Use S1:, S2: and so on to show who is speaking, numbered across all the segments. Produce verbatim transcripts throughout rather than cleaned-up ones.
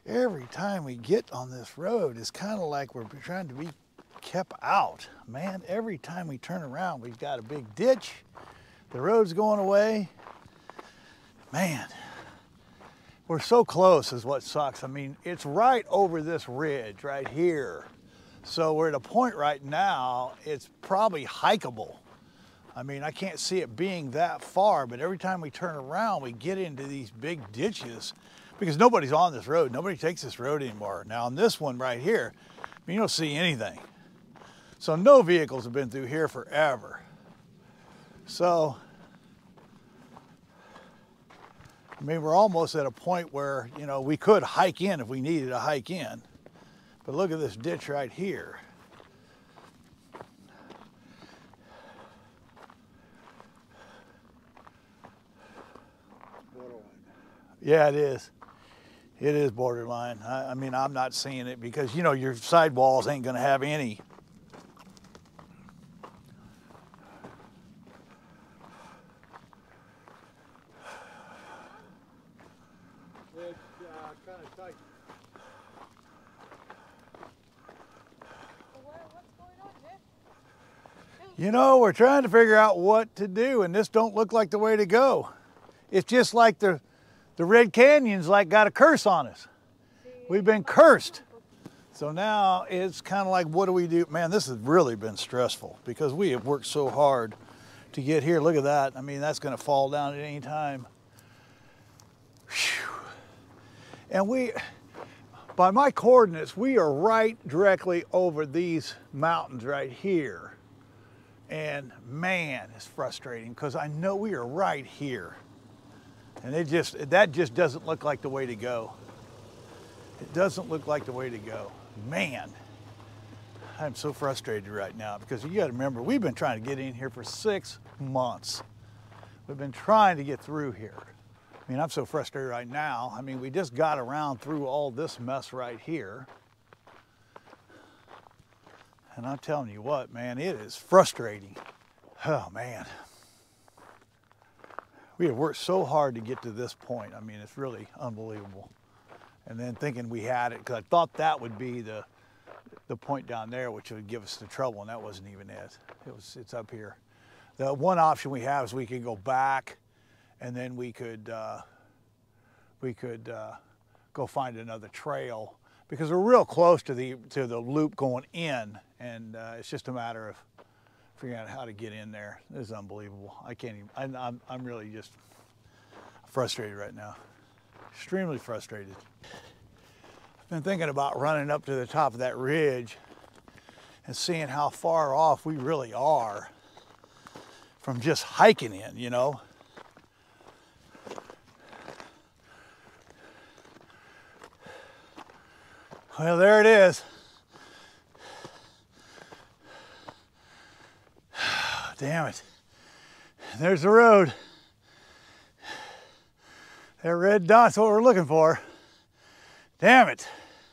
S1: every time we get on this road, it's kind of like we're trying to be kept out. Man, every time we turn around, we've got a big ditch. The road's going away. Man, we're so close is what sucks. I mean, it's right over this ridge right here. So we're at a point right now, it's probably hikeable. I mean, I can't see it being that far, but every time we turn around, we get into these big ditches because nobody's on this road. Nobody takes this road anymore. Now on this one right here, I mean, you don't see anything. So no vehicles have been through here forever. So, I mean, we're almost at a point where, you know, we could hike in if we needed to hike in. But look at this ditch right here. Borderline. Yeah, it is. It is borderline. I, I mean, I'm not seeing it because, you know, your sidewalls ain't going to have any. It's uh, kind of tight. You know, we're trying to figure out what to do, and this don't look like the way to go. It's just like the, the Red Canyon's like got a curse on us. We've been cursed. So now it's kind of like, what do we do? Man, this has really been stressful because we have worked so hard to get here. Look at that. I mean, that's going to fall down at any time. Whew. And we, by my coordinates, we are right directly over these mountains right here. And man, it's frustrating because I know we are right here. And it just, that just doesn't look like the way to go. It doesn't look like the way to go. Man, I'm so frustrated right now because you got to remember, we've been trying to get in here for six months. We've been trying to get through here. I mean, I'm so frustrated right now. I mean, we just got around through all this mess right here. And I'm telling you what, man, it is frustrating. Oh, man. We have worked so hard to get to this point. I mean, it's really unbelievable. And then thinking we had it, because I thought that would be the, the point down there, which would give us the trouble, and that wasn't even it. It was, it's up here. The one option we have is we can go back, and then we could, uh, we could uh, go find another trail, because we're real close to the, to the loop going in. And uh, it's just a matter of figuring out how to get in there. This is unbelievable. I can't even, I'm, I'm, I'm really just frustrated right now. Extremely frustrated. I've been thinking about running up to the top of that ridge and seeing how far off we really are from just hiking in, you know. Well, there it is. Damn it. There's the road. That red dot's what we're looking for. Damn it.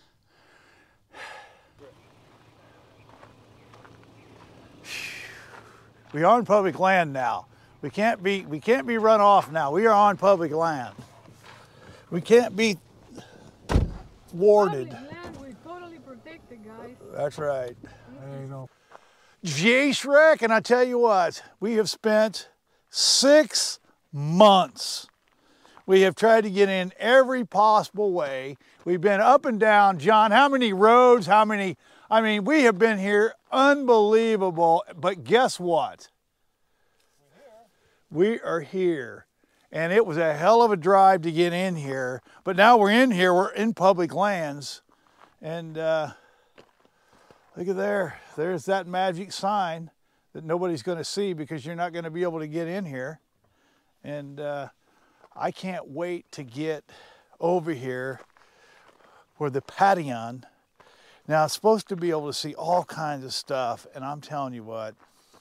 S1: We are on public land now. We can't be we can't be run off now. We are on public land. We can't be thwarted.
S2: Public land, we're totally protected, guys.
S1: That's right. There you go. Gee, Shrek, and I tell you what, we have spent six months. We have tried to get in every possible way. We've been up and down. John, how many roads, how many, I mean, we have been here unbelievable, but guess what? We're here. We are here. And it was a hell of a drive to get in here, but now we're in here, we're in public lands, and uh, look at there, there's that magic sign that nobody's going to see because you're not going to be able to get in here. And uh, I can't wait to get over here where the Patayan. Now it's supposed to be able to see all kinds of stuff, and I'm telling you what,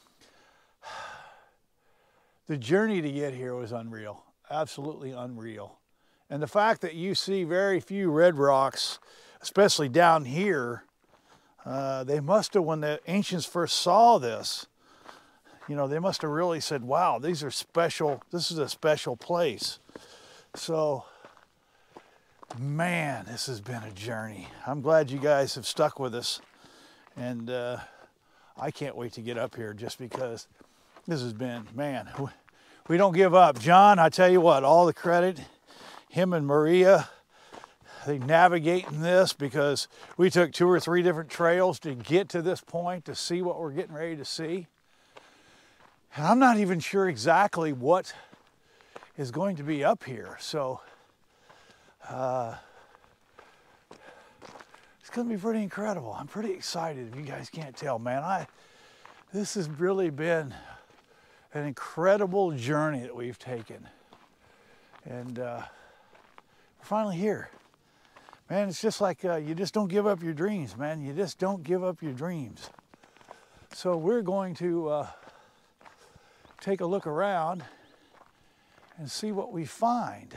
S1: the journey to get here was unreal, absolutely unreal. And the fact that you see very few red rocks, especially down here, Uh, they must have, when the ancients first saw this, you know, they must have really said, wow, these are special, this is a special place. So Man, this has been a journey. I'm glad you guys have stuck with us. And uh, I can't wait to get up here just because this has been, man, we don't give up. John, I tell you what, all the credit, him and Maria, they navigating this because we took two or three different trails to get to this point to see what we're getting ready to see. And I'm not even sure exactly what is going to be up here. So uh, it's going to be pretty incredible. I'm pretty excited if you guys can't tell, man. I this has really been an incredible journey that we've taken. And uh, we're finally here. Man, it's just like uh, you just don't give up your dreams, man. You just don't give up your dreams. So we're going to uh, take a look around and see what we find.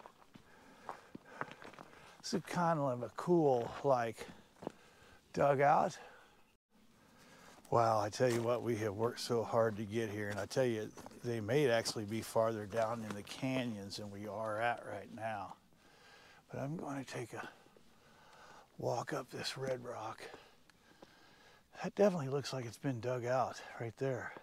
S1: This is kind of a cool, like, dugout. Wow, I tell you what, we have worked so hard to get here. And I tell you, they may actually be farther down in the canyons than we are at right now. But I'm going to take a walk up this red rock. That definitely looks like it's been dug out right there.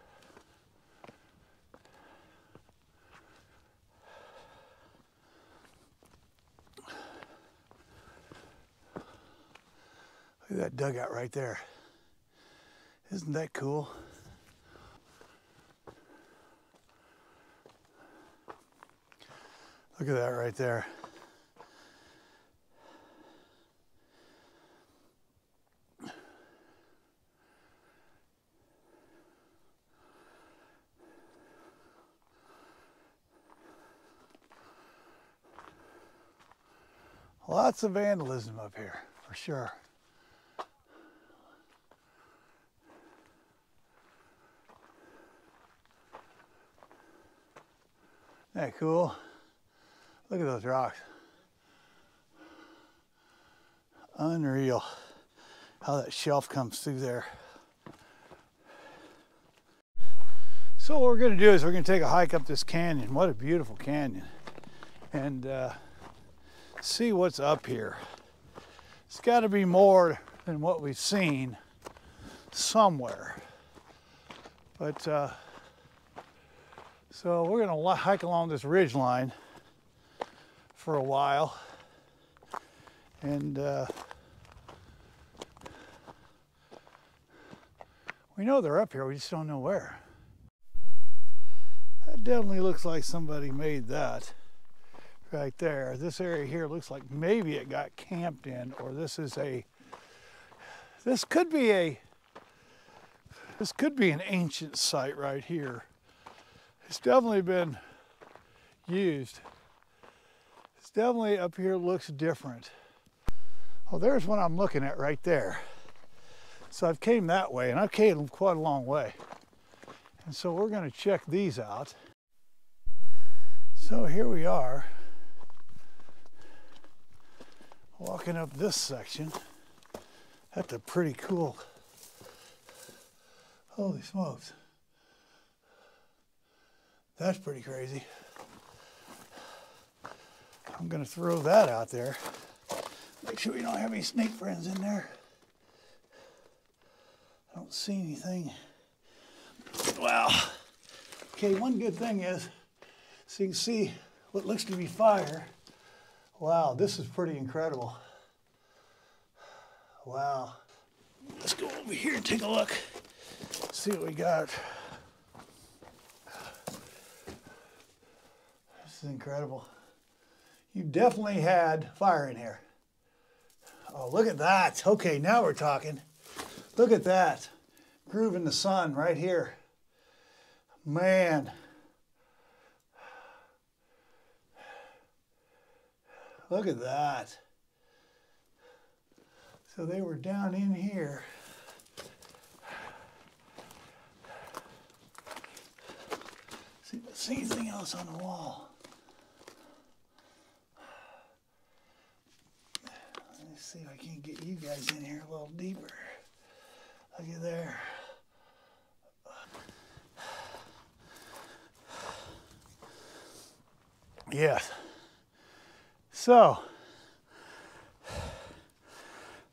S1: Look at that dugout right there. Isn't that cool? Look at that right there. Lots of vandalism up here, for sure. Isn't that cool? Look at those rocks. Unreal how that shelf comes through there. So what we're going to do is we're going to take a hike up this canyon. What a beautiful canyon. And uh, see what's up here. It's got to be more than what we've seen somewhere. But uh, so we're going to hike along this ridge line for a while. And uh, we know they're up here, we just don't know where. That definitely looks like somebody made that right there. This area here looks like maybe it got camped in, or this is a, this could be a, this could be an ancient site right here. It's definitely been used. It's definitely up here looks different. Oh, there's what I'm looking at right there. So I've came that way, and I've came quite a long way. And so we're going to check these out. So here we are, walking up this section. That's a pretty cool, holy smokes. That's pretty crazy. I'm going to throw that out there. Make sure we don't have any snake friends in there. I don't see anything. Wow. Okay, one good thing is, so you can see what looks to be fire. Wow, this is pretty incredible. Wow. Let's go over here and take a look. See what we got. This is incredible. You definitely had fire in here. Oh, look at that. Okay, now we're talking. Look at that. Groove in the sun right here. Man. Look at that. So they were down in here. See if I see anything else on the wall. Let me see if I can get you guys in here a little deeper. Look at there. Yes. So,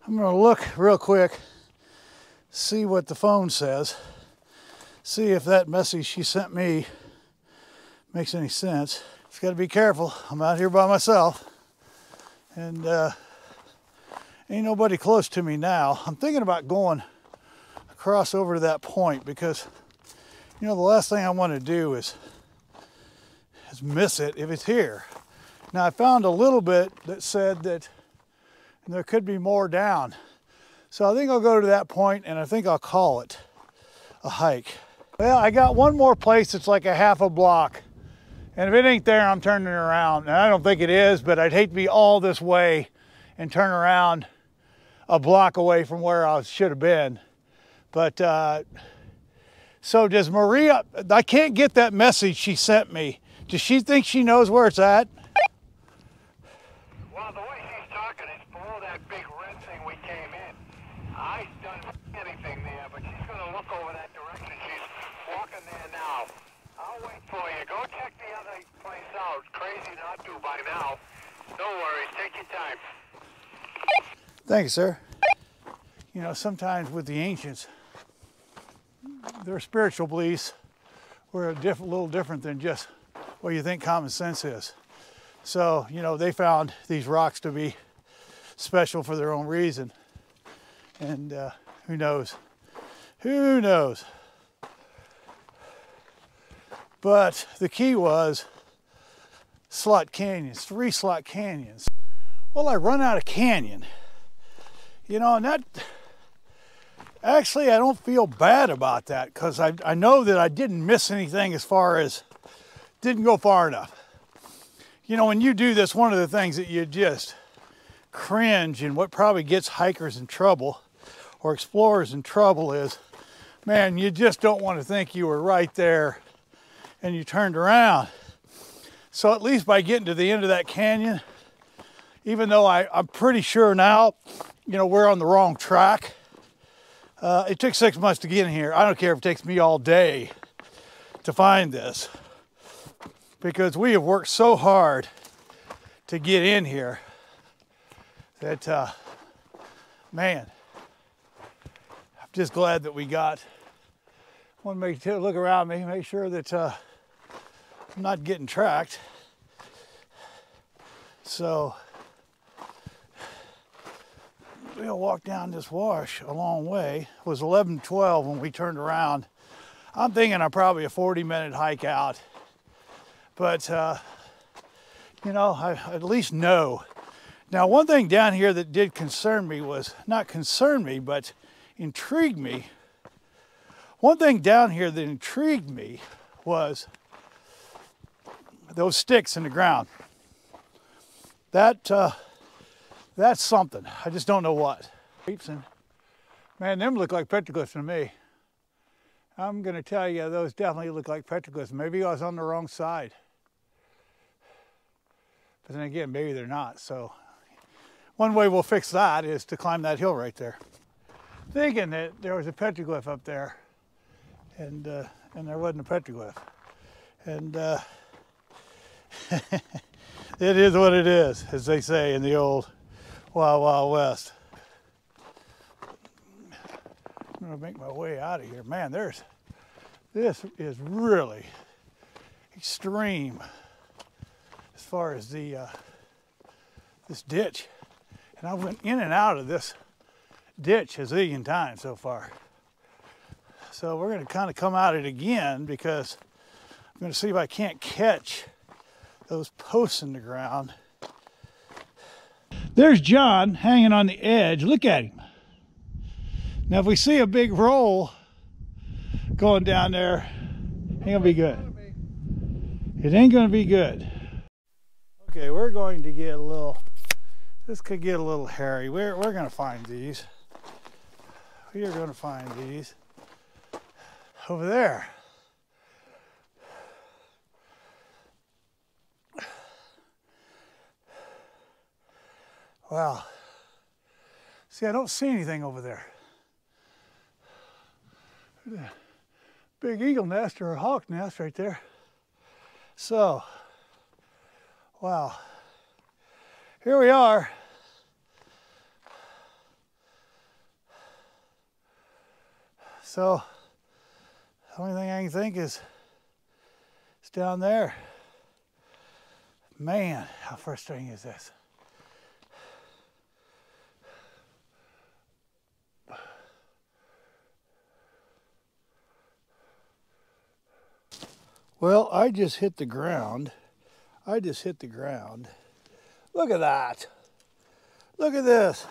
S1: I'm gonna look real quick, see what the phone says, see if that message she sent me makes any sense. Just gotta be careful. I'm out here by myself, and uh, ain't nobody close to me now. I'm thinking about going across over to that point because, you know, the last thing I want to do is, is miss it if it's here. Now, I found a little bit that said that there could be more down. So I think I'll go to that point, and I think I'll call it a hike. Well, I got one more place that's like a half a block. And if it ain't there, I'm turning around. And I don't think it is, but I'd hate to be all this way and turn around a block away from where I should have been. But, uh, so does Maria, I can't get that message she sent me. Does she think she knows where it's at?
S3: Well, the way she's talking, it's below that big red thing we came in. I don't see anything there, but she's going to look over that direction. She's walking there now. I'll wait for you. Go check the other place out. Crazy not to by now. No worries. Take your time.
S1: Thank you, sir. You know, sometimes with the ancients, their spiritual beliefs were a diff- little different than just what you think common sense is. So, you know, they found these rocks to be special for their own reason. And uh, who knows? Who knows? But the key was slot canyons, three slot canyons. Well, I run out of canyon. You know, and that, actually, I don't feel bad about that because I, I know that I didn't miss anything as far as, didn't go far enough. You know, when you do this, one of the things that you just cringe and what probably gets hikers in trouble or explorers in trouble is, man, you just don't want to think you were right there and you turned around. So at least by getting to the end of that canyon, even though I, I'm pretty sure now, you know, we're on the wrong track. Uh, it took six months to get in here. I don't care if it takes me all day to find this, because we have worked so hard to get in here that, uh, man, I'm just glad that we got. I want to make sure, look around me, make sure that uh, I'm not getting tracked. So we'll walk down this wash a long way. It was eleven twelve when we turned around. I'm thinking I'm probably a forty minute hike out. But, uh, you know, I at least know. Now, one thing down here that did concern me was, not concern me, but intrigued me. One thing down here that intrigued me was those sticks in the ground. That, uh, that's something. I just don't know what. Man, them look like petroglyphs to me. I'm gonna tell you, those definitely look like petroglyphs. Maybe I was on the wrong side. But then again, maybe they're not. So one way we'll fix that is to climb that hill right there. Thinking that there was a petroglyph up there, and uh, and there wasn't a petroglyph. And uh, it is what it is, as they say in the old Wild Wild West. I'm gonna make my way out of here. Man, there's, this is really extreme as far as the, uh, this ditch. And I went in and out of this ditch a zillion times so far. So we're gonna kind of come out it again because I'm gonna see if I can't catch those posts in the ground. There's John hanging on the edge. Look at him. Now, if we see a big roll going down there, ain't gonna be good. It ain't gonna be good. Okay, we're going to get a little, this could get a little hairy. We're, we're gonna find these. We are gonna find these. Over there. Wow. See, I don't see anything over there. Big eagle nest or a hawk nest right there. So, wow. Here we are. So the only thing I can think is it's down there. Man, how frustrating is this? Well, I just hit the ground. I just hit the ground. Look at that. Look at this.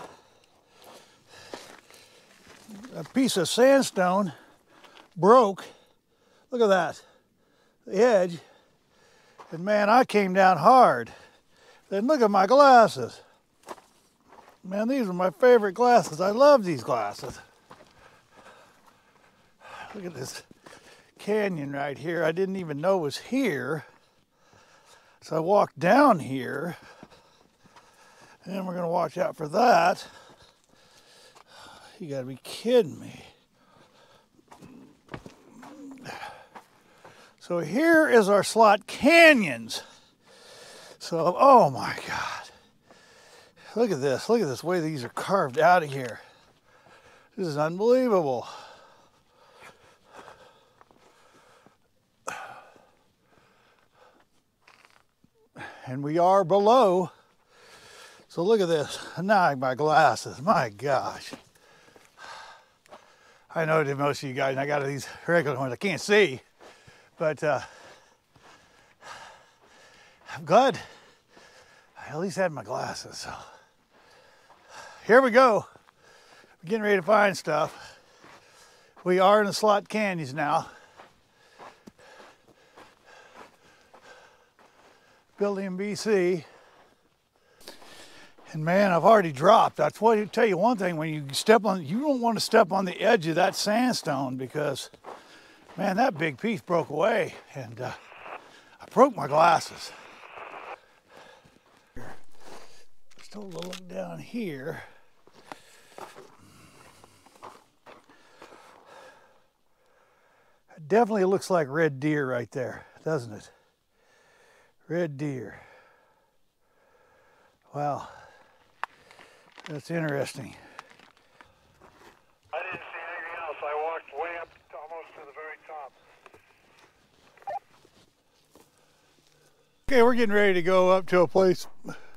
S1: A piece of sandstone broke. Look at that. The edge. And man, I came down hard. Then look at my glasses. Man, these are my favorite glasses. I love these glasses. Look at this canyon right here. I didn't even know was here. So I walked down here. And we're gonna watch out for that. You gotta be kidding me. So here is our slot canyons. So, oh my God. Look at this, look at this way these are carved out of here. This is unbelievable. And we are below. So look at this, now my glasses, my gosh. I know that most of you guys, and I got these regular ones I can't see, but uh, I'm glad I at least had my glasses. So here we go, we're getting ready to find stuff. We are in the slot canyons now. Building in B C. And man, I've already dropped. That's what I tell you one thing, when you step on, you don't want to step on the edge of that sandstone because, man, that big piece broke away and uh, I broke my glasses. Still a little look down here. It definitely looks like red deer right there, doesn't it? Red deer. Wow. That's interesting.
S3: I didn't see anything else. I walked way up to almost to the very top.
S1: Okay, we're getting ready to go up to a place.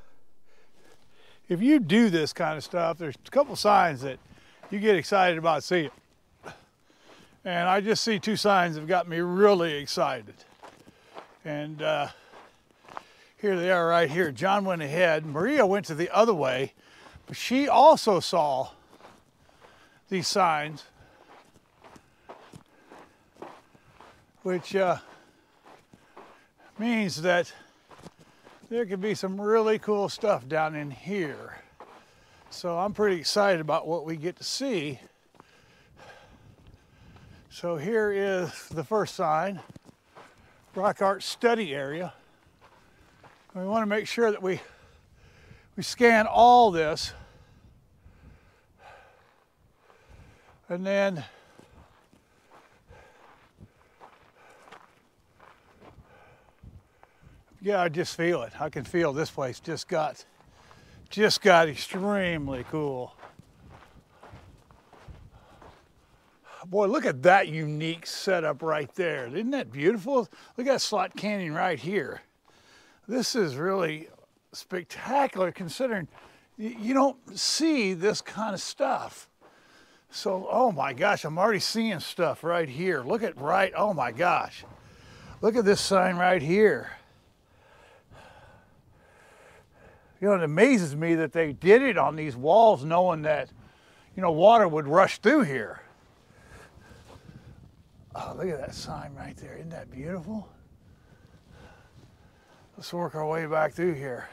S1: If you do this kind of stuff, there's a couple signs that you get excited about seeing. And I just see two signs that have got me really excited. And uh, here they are right here. John went ahead. Maria went to the other way. But she also saw these signs, which uh, means that there could be some really cool stuff down in here. So I'm pretty excited about what we get to see. So here is the first sign, Rock Art Study Area. We want to make sure that we We scan all this, and then yeah, I just feel it. I can feel this place just got just got extremely cool. Boy, look at that unique setup right there. Isn't that beautiful? Look at that slot canyon right here. This is really spectacular considering you don't see this kind of stuff. So, oh my gosh, I'm already seeing stuff right here. Look at right, oh my gosh. Look at this sign right here. You know, it amazes me that they did it on these walls knowing that, you know, water would rush through here. Oh, look at that sign right there. Isn't that beautiful? Let's work our way back through here.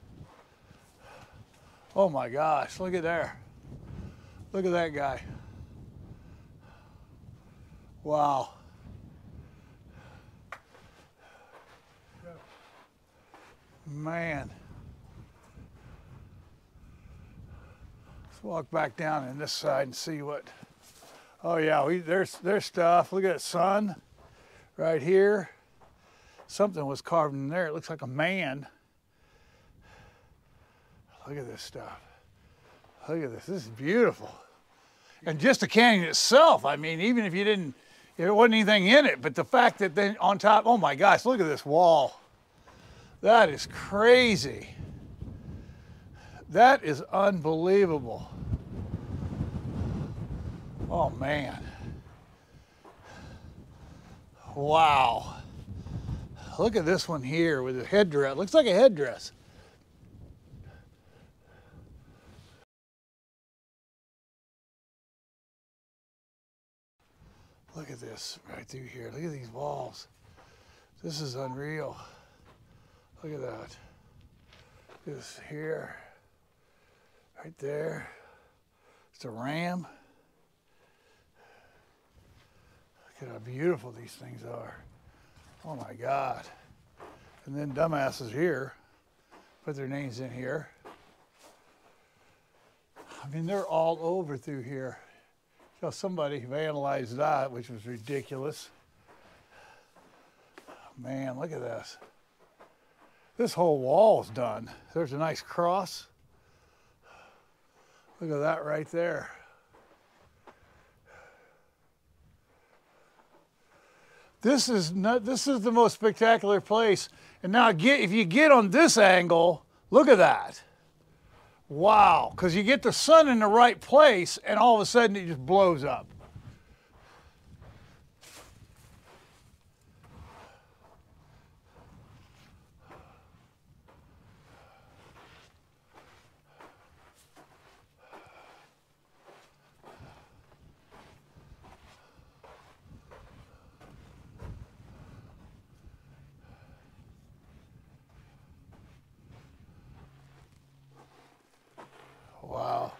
S1: Oh my gosh, look at there. Look at that guy. Wow. Man. Let's walk back down in this side and see what, oh yeah, we, there's, there's stuff. Look at that sun right here. Something was carved in there. It looks like a man. Look at this stuff. Look at this. This is beautiful. And just the canyon itself, I mean, even if you didn't, if there wasn't anything in it, but the fact that then on top, oh my gosh, look at this wall. That is crazy. That is unbelievable. Oh man. Wow. Look at this one here with a headdress. Looks like a headdress. Look at this right through here. Look at these walls. This is unreal. Look at that. This here, right there. It's a ram. Look at how beautiful these things are. Oh my God. And then dumbasses here put their names in here. I mean, they're all over through here. So somebody vandalized that, which was ridiculous. Man, look at this. This whole wall's done. There's a nice cross. Look at that right there. This is not, this is the most spectacular place. And now get, if you get on this angle, look at that. Wow, because you get the sun in the right place and all of a sudden it just blows up. Wow.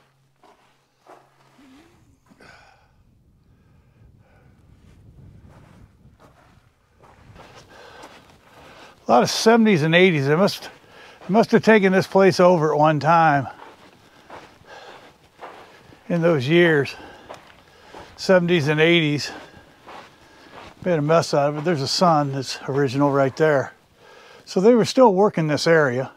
S1: A lot of seventies and eighties. They must, they must have taken this place over at one time in those years. seventies and eighties. Made a mess out of it. There's a sun that's original right there. So they were still working this area.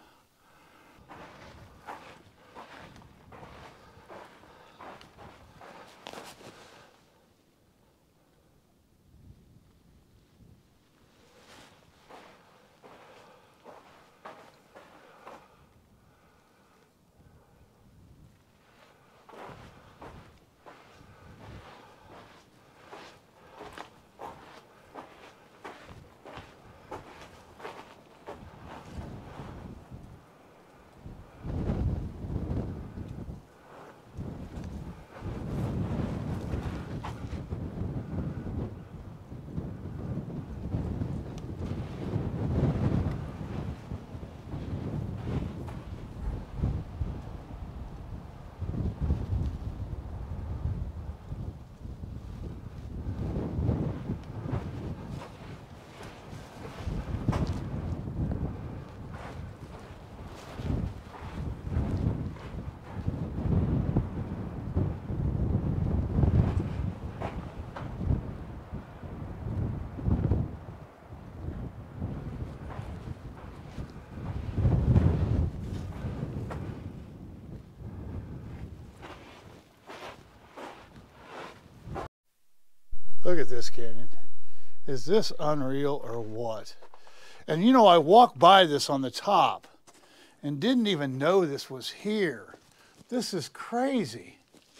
S1: Look at this canyon. Is this unreal or what? And you know, I walked by this on the top and didn't even know this was here. This is crazy.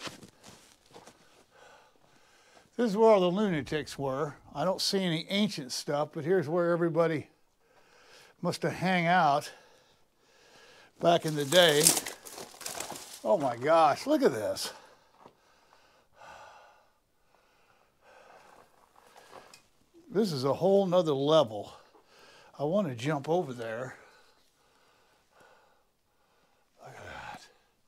S1: This is where all the lunatics were. I don't see any ancient stuff, but here's where everybody must have hung out back in the day. Oh my gosh, look at this. This is a whole nother level. I want to jump over there. Look at that.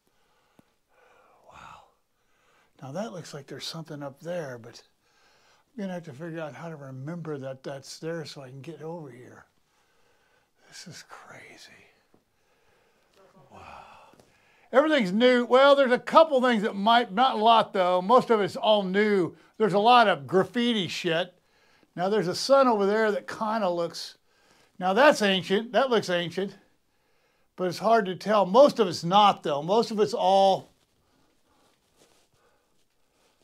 S1: Wow. Now that looks like there's something up there, but I'm going to have to figure out how to remember that that's there so I can get over here. This is crazy. Wow. Everything's new. Well, there's a couple things that might, not a lot though. Most of it's all new. There's a lot of graffiti shit. Now there's a sun over there that kind of looks, now that's ancient, that looks ancient, but it's hard to tell. Most of it's not though. Most of it's all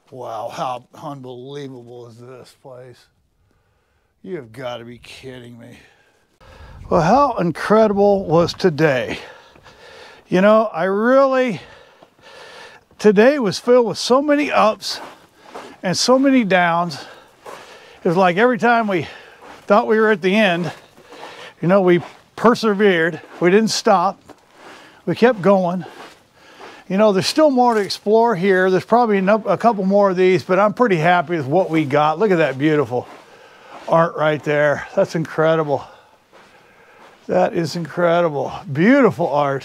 S1: Wow, how unbelievable is this place? You have got to be kidding me. Well, how incredible was today? You know, I really, today was filled with so many ups and so many downs. It was like every time we thought we were at the end, you know, we persevered. We didn't stop. We kept going. You know, there's still more to explore here. There's probably a couple more of these, but I'm pretty happy with what we got. Look at that beautiful art right there. That's incredible. That is incredible. Beautiful art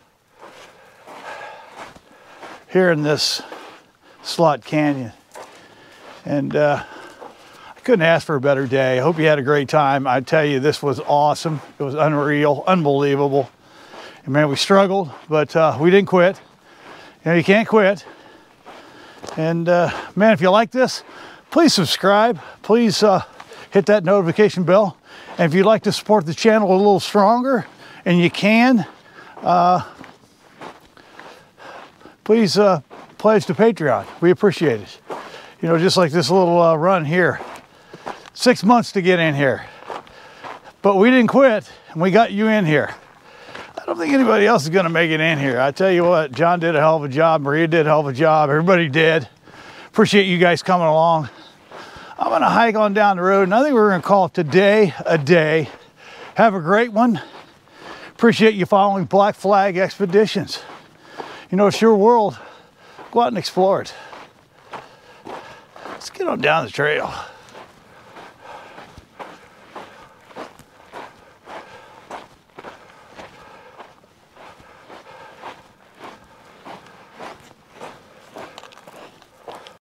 S1: here in this slot canyon. And uh, I couldn't ask for a better day. I hope you had a great time. I tell you, this was awesome. It was unreal, unbelievable. And man, we struggled, but uh, we didn't quit. You know, you can't quit. And uh, man, if you like this, please subscribe. Please uh, hit that notification bell. And if you'd like to support the channel a little stronger, and you can, uh, please uh, pledge to Patreon. We appreciate it. You know, just like this little uh, run here. Six months to get in here. But we didn't quit, and we got you in here. I don't think anybody else is going to make it in here. I tell you what, John did a hell of a job. Maria did a hell of a job. Everybody did. Appreciate you guys coming along. I'm going to hike on down the road, and I think we're going to call today a day. Have a great one. Appreciate you following Black Flag Expeditions. You know, it's your world. Go out and explore it. Let's get on down the trail.